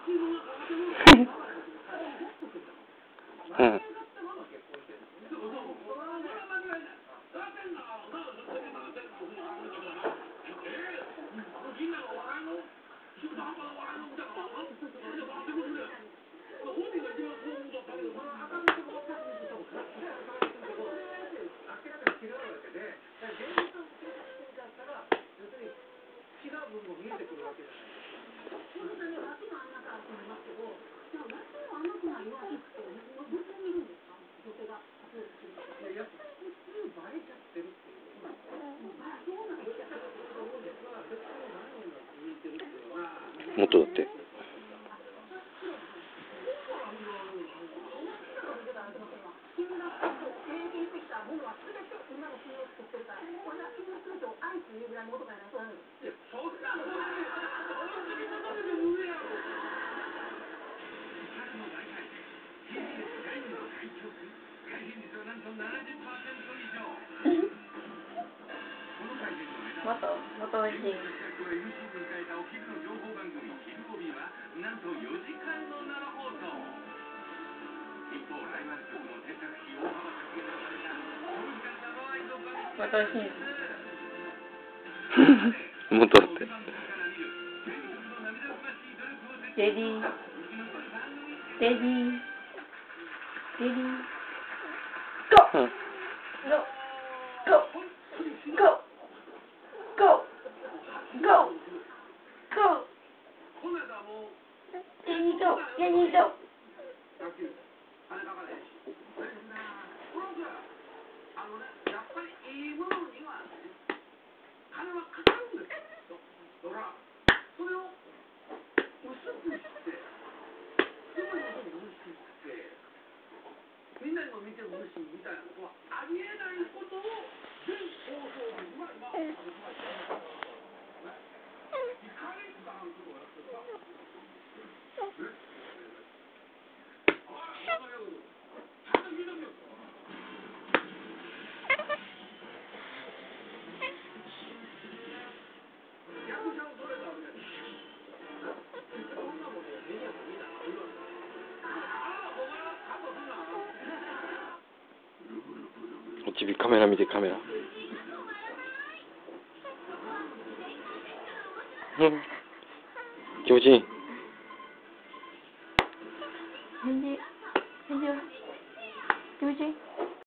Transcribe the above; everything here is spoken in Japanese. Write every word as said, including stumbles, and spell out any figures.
うん。もっとだって。 またまた美味しい。また美味しい。 もっとだって。 レディーレディーレディーゴー、ゴーゴーゴーゴーゴーゴーレディーゴーレディーゴー。みんなにも見てほしいみたいなことはありえないことを全放送部には今お話しました。いかにあることをやってるか。 チビカメラ見てカメラ。うん。気持ちいい。 返事返事は気持ちいい。